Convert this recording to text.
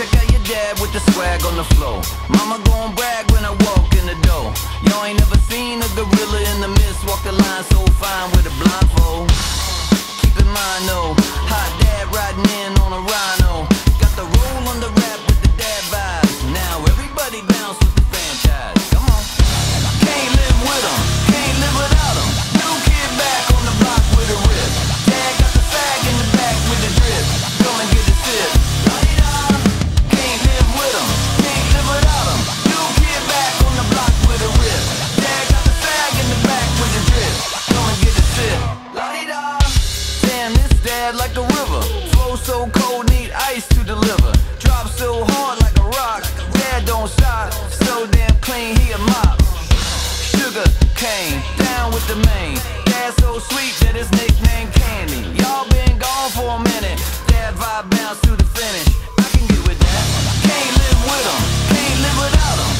check out your dad with the swag on the floor. Mama gon' brag when I walk in the door. Y'all ain't never seen a gorilla in the mist walk the line so fine with a blindfold. Keep in mind though, hot dad riding in on a rhino. Got the roll on the rap with the dad vibes. Now everybody bounce with the franchise. Come on. Can't live with 'em, can't live without 'em. New kid back on the block with a rip. Dad got the fag in the back with the drip. Come and get a sip. Can't live with 'em, can't live without 'em. New kid back on the block with a rip. Dad got the fag in the back with the drip. Come and get a sip. La-di-da. Damn, this dad like a river. Flow so cold, need ice to deliver. Drop so hard like a rock. Dad don't stop, so damn clean, he a mop. Sugar cane, down with the main. Dad so sweet that his nickname Candy. Y'all been gone for a minute. Dad vibe bounce to the finish. I can get with that. Can't live with 'em, can't live without 'em.